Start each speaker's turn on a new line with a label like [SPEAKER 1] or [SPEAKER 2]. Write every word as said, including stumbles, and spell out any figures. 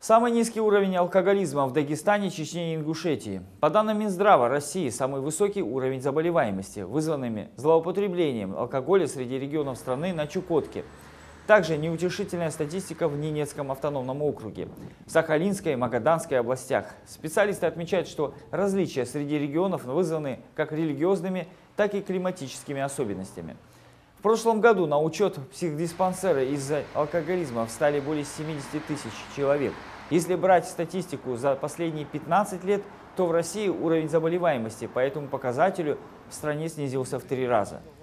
[SPEAKER 1] Самый низкий уровень алкоголизма в Дагестане, Чечне и Ингушетии. По данным Минздрава России, самый высокий уровень заболеваемости, вызванными злоупотреблением алкоголя среди регионов страны на Чукотке. Также неутешительная статистика в Ненецком автономном округе, в Сахалинской и Магаданской областях. Специалисты отмечают, что различия среди регионов вызваны как религиозными, так и климатическими особенностями. В прошлом году на учет психдиспансера из-за алкоголизма встали более семидесяти тысяч человек. Если брать статистику за последние пятнадцать лет, то в России уровень заболеваемости по этому показателю в стране снизился в три раза.